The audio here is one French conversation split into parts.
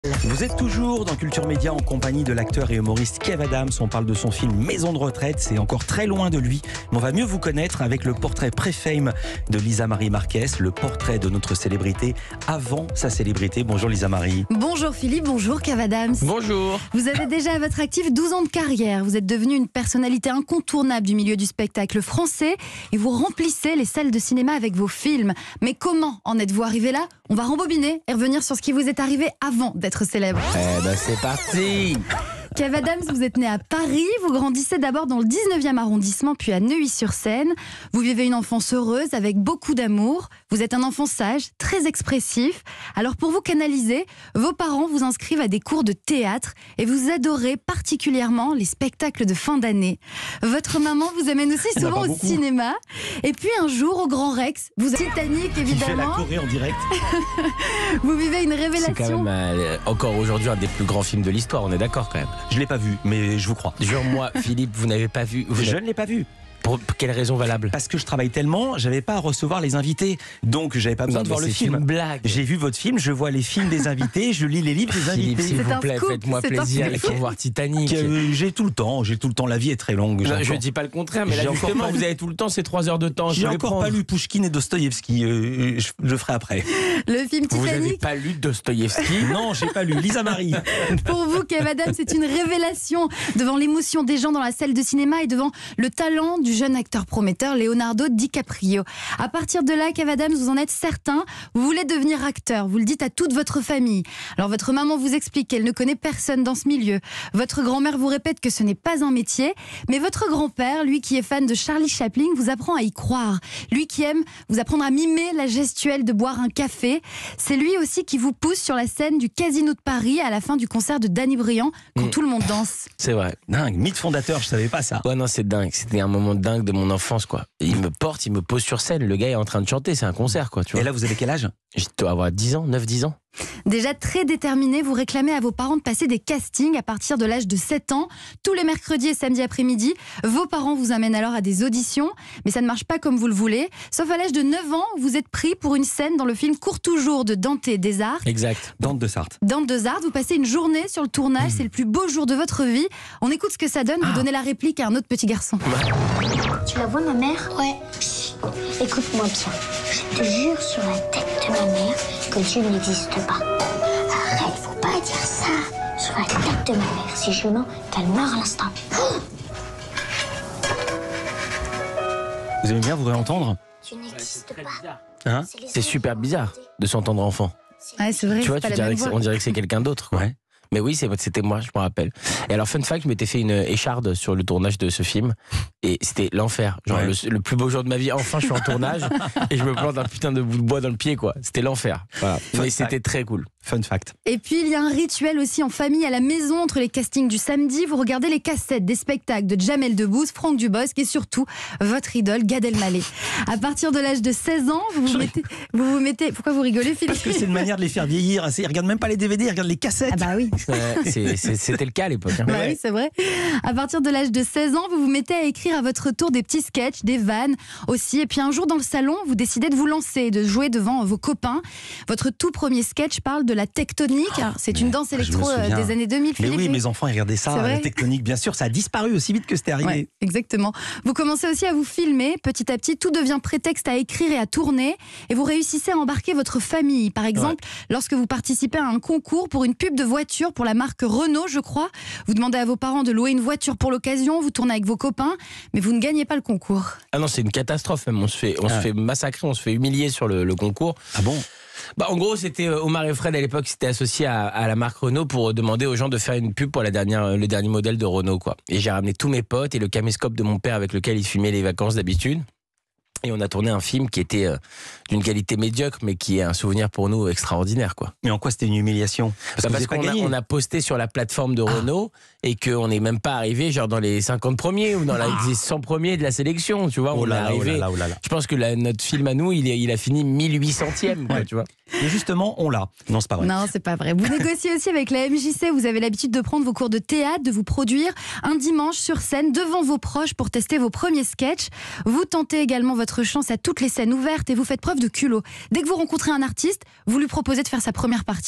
Vous êtes toujours dans Culture Média en compagnie de l'acteur et humoriste Kev Adams. On parle de son film Maison de retraite. C'est encore très loin de lui, mais on va mieux vous connaître avec le portrait pré-fame de Lisa Marie Marquez, le portrait de notre célébrité avant sa célébrité. Bonjour Lisa Marie. Bonjour Philippe, bonjour Kev Adams. Bonjour. Vous avez déjà à votre actif 12 ans de carrière. Vous êtes devenu une personnalité incontournable du milieu du spectacle français et vous remplissez les salles de cinéma avec vos films. Mais comment en êtes-vous arrivé là ? On va rembobiner et revenir sur ce qui vous est arrivé avant d'être célèbre. C'est parti. Kev Adams, vous êtes né à Paris, vous grandissez d'abord dans le 19e arrondissement, puis à Neuilly-sur-Seine. Vous vivez une enfance heureuse avec beaucoup d'amour. Vous êtes un enfant sage, très expressif. Alors pour vous canaliser, vos parents vous inscrivent à des cours de théâtre et vous adorez particulièrement les spectacles de fin d'année. Votre maman vous amène aussi souvent au cinéma. Et puis un jour, au Grand Rex, vous Titanic Qui fait la évidemment. Corée en direct. Vous vivez une révélation. C'est quand même encore aujourd'hui un des plus grands films de l'histoire, on est d'accord quand même. Je l'ai pas vu, mais je vous crois. Jure-moi, Philippe, vous n'avez pas vu. Je ne l'ai pas vu. Pour quelle raison valable? Parce que je travaille tellement, j'avais pas à recevoir les invités. Donc j'avais pas besoin de voir le film. Une blague. J'ai vu votre film, je vois les films des invités, je lis les livres des Philippe, invités. s'il C'est vous un plaît, scoop, faites-moi c'est un plaisir, scoop. il faut voir Titanic. J'ai tout le temps, la vie est très longue. Je dis pas le contraire, mais là J'ai encore justement, pas vous lu. avez tout le temps, c'est 3 heures de temps. J'ai encore pas lu Pouchkine et Dostoïevski, je le ferai après. Le film Vous n'avez Titanic, pas lu Dostoïevski? Non, j'ai pas lu. Lisa Marie. pour vous, Kev Adams, c'est une révélation devant l'émotion des gens dans la salle de cinéma et devant le talent du jeune acteur prometteur Leonardo DiCaprio. À partir de là, Kev Adams, vous en êtes certain, vous voulez devenir acteur, vous le dites à toute votre famille. Alors votre maman vous explique qu'elle ne connaît personne dans ce milieu. Votre grand-mère vous répète que ce n'est pas un métier, mais votre grand-père, lui qui est fan de Charlie Chaplin, vous apprend à y croire. Lui qui aime vous apprendre à mimer la gestuelle de boire un café. C'est lui aussi qui vous pousse sur la scène du Casino de Paris à la fin du concert de Danny Briand, quand tout le monde danse. C'est vrai. Dingue, mythe fondateur, je savais pas ça. Ouais, non, c'est dingue. C'était un moment dingue de mon enfance, quoi. Et il me porte, il me pose sur scène. Le gars est en train de chanter, c'est un concert, quoi. Tu vois. Et là, vous avez quel âge? Je dois avoir 10 ans, 9-10 ans. Déjà très déterminé, vous réclamez à vos parents de passer des castings à partir de l'âge de 7 ans. Tous les mercredis et samedis après-midi, vos parents vous amènent alors à des auditions, mais ça ne marche pas comme vous le voulez. Sauf à l'âge de 9 ans, vous êtes pris pour une scène dans le film Court toujours de Dante Desartes. Exact. Dante de Sarthe. Dante Desartes, vous passez une journée sur le tournage, c'est le plus beau jour de votre vie. On écoute ce que ça donne, vous donnez la réplique à un autre petit garçon. Tu la vois, ma mère? Ouais. Écoute-moi bien. Je te jure sur la tête de ma mère que Dieu n'existe pas. Arrête, faut pas dire ça. Sur la tête de ma mère. Si je mens, qu'elle meurt à l'instant. Vous aimez bien vous réentendre? Tu n'existes pas. Hein? C'est super bizarre de s'entendre enfant. Ouais, c'est vrai, Tu vois, c'est pas la même voix. on dirait que c'est quelqu'un d'autre, quoi. Ouais. Mais oui, c'était moi, je me rappelle. Et alors, fun fact, je m'étais fait une écharde sur le tournage de ce film. Et c'était l'enfer. Genre, Ouais. le plus beau jour de ma vie. Enfin, je suis en tournage et je me plante un putain de bout de bois dans le pied, quoi. C'était l'enfer. Voilà. Fun Mais fact. c'était très cool. Fun fact. Et puis il y a un rituel aussi en famille à la maison entre les castings du samedi. Vous regardez les cassettes des spectacles de Jamel Debbouze, Franck Dubosc et surtout votre idole Gad Elmaleh. À partir de l'âge de 16 ans, vous vous mettez. Pourquoi vous rigolez, Philippe? Parce que c'est une manière de les faire vieillir. Ils regardent même pas les DVD, ils regardent les cassettes. Ah bah oui. C'était le cas à l'époque. Hein. Bah oui, c'est vrai. À partir de l'âge de 16 ans, vous vous mettez à écrire à votre tour des petits sketchs, des vannes aussi. Et puis un jour dans le salon, vous décidez de vous lancer, de jouer devant vos copains. Votre tout premier sketch parle de la tectonique. C'est une danse je me électro souviens. des années 2000, Mais Philippe. oui, mes enfants, ils regardaient C'est ça, vrai la tectonique, bien sûr, ça a disparu aussi vite que c'était arrivé. Ouais, exactement. Vous commencez aussi à vous filmer. Petit à petit, tout devient prétexte à écrire et à tourner. Et vous réussissez à embarquer votre famille. Par exemple, lorsque vous participez à un concours pour une pub de voiture pour la marque Renault, je crois. Vous demandez à vos parents de louer une voiture pour l'occasion. Vous tournez avec vos copains. Mais vous ne gagnez pas le concours. Ah non, c'est une catastrophe même. On se fait massacrer, on se fait humilier sur le concours. Ah bon? Bah, en gros, c'était Omar et Fred à l'époque, s'étaient associés à la marque Renault pour demander aux gens de faire une pub pour le dernier modèle de Renault, quoi. Et j'ai ramené tous mes potes et le caméscope de mon père avec lequel il filmait les vacances d'habitude. Et on a tourné un film qui était d'une qualité médiocre, mais qui est un souvenir pour nous extraordinaire, quoi. Mais en quoi c'était une humiliation? Parce qu'on a posté sur la plateforme de Renault et qu'on n'est même pas arrivé genre dans les 50 premiers ou dans les 100 premiers de la sélection, tu vois. Oh On est là là, arrivé. oh là là, oh là là. Je pense que notre film à nous, il a fini 1800e, quoi, Ouais. tu vois. Et justement, on l'a. Non, c'est pas vrai. Non, c'est pas vrai. Vous négociez aussi avec la MJC. Vous avez l'habitude de prendre vos cours de théâtre, de vous produire un dimanche sur scène devant vos proches pour tester vos premiers sketchs. Vous tentez également votre chance à toutes les scènes ouvertes et vous faites preuve de culot. Dès que vous rencontrez un artiste, vous lui proposez de faire sa première partie.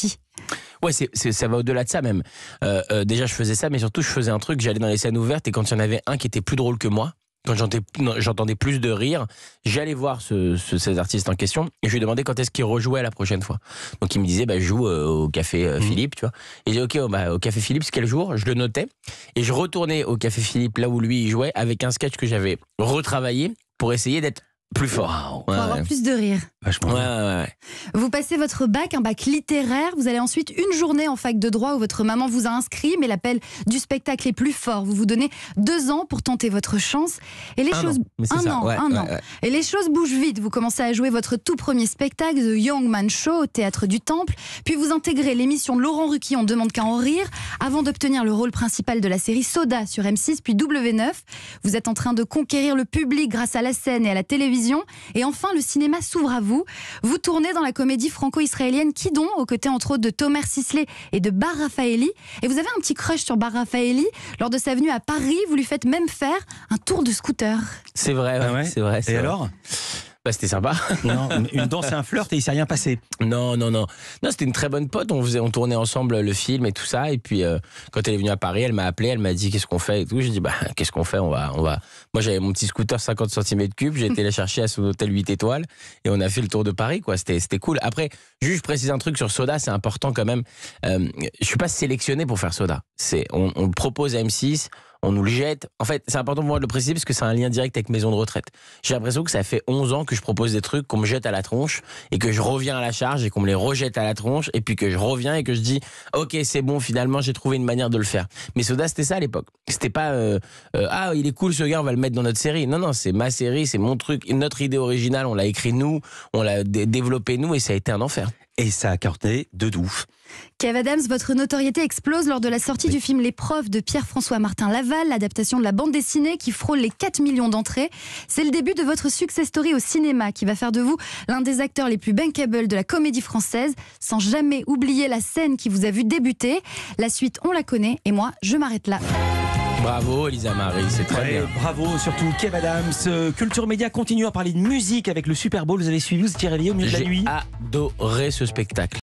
Ouais, ça va au-delà de ça même. Déjà, je faisais ça, mais surtout, je faisais un truc, j'allais dans les scènes ouvertes et quand il y en avait un qui était plus drôle que moi, quand j'entendais plus de rire, j'allais voir ces artistes en question et je lui demandais quand est-ce qu'il rejouait la prochaine fois. Donc il me disait, je joue au Café Philippe, tu vois. Et j'ai dit, ok, au Café Philippe, c'est quel jour? Je le notais et je retournais au Café Philippe, là où lui il jouait, avec un sketch que j'avais retravaillé pour essayer d'être plus fort. Pour avoir plus de rire. Vachement. Ouais. Vous passez votre bac, un bac littéraire. Vous allez ensuite une journée en fac de droit où votre maman vous a inscrit, mais l'appel du spectacle est plus fort. Vous vous donnez 2 ans pour tenter votre chance. Et les choses... Un an. Et les choses bougent vite. Vous commencez à jouer votre tout premier spectacle, The Young Man Show, au Théâtre du Temple. Puis vous intégrez l'émission de Laurent Ruquier, On demande qu'à en rire, avant d'obtenir le rôle principal de la série Soda sur M6, puis W9. Vous êtes en train de conquérir le public grâce à la scène et à la télévision. Et enfin, le cinéma s'ouvre à vous. Vous tournez dans la comédie franco-israélienne Kidon, aux côtés entre autres de Tomer Sisley et de Bar Raffaeli. Et vous avez un petit crush sur Bar Raffaeli. Lors de sa venue à Paris, vous lui faites même faire un tour de scooter. C'est vrai, c'est vrai. Et alors ? C'était sympa. Non, une danse et un flirt et il s'est rien passé. Non, c'était une très bonne pote. On tournait ensemble le film et tout ça. Et puis quand elle est venue à Paris, elle m'a appelé, elle m'a dit qu'est-ce qu'on fait et tout. J'ai dit qu'est-ce qu'on fait, on va. Moi j'avais mon petit scooter 50 cm3, j'ai été la chercher à son hôtel 8 étoiles et on a fait le tour de Paris quoi. C'était cool. Après, juste je précise un truc sur Soda, c'est important quand même. Je suis pas sélectionné pour faire Soda. On le propose à M6. On nous le jette. En fait, c'est important pour moi de le préciser parce que c'est un lien direct avec Maison de retraite. J'ai l'impression que ça fait 11 ans que je propose des trucs qu'on me jette à la tronche et que je reviens à la charge et qu'on me les rejette à la tronche et puis que je reviens et que je dis ok c'est bon finalement j'ai trouvé une manière de le faire. Mais Soda c'était ça à l'époque. C'était pas il est cool ce gars on va le mettre dans notre série. Non c'est ma série, c'est mon truc, notre idée originale, on l'a écrit nous, on l'a développé nous et ça a été un enfer. Et ça a cartonné de ouf. Kev Adams, votre notoriété explose lors de la sortie du film Les Profs de Pierre-François Martin Laval, l'adaptation de la bande dessinée qui frôle les 4 millions d'entrées. C'est le début de votre success story au cinéma qui va faire de vous l'un des acteurs les plus bankable de la comédie française, sans jamais oublier la scène qui vous a vu débuter. La suite, on la connaît et moi, je m'arrête là. Bravo Elisa Marie, c'est très bien. Bravo, surtout Kev Adams. Culture Média continue à parler de musique avec le Super Bowl. Vous avez suivi, vous étiez réveillé au milieu de la nuit. J'ai adoré ce spectacle.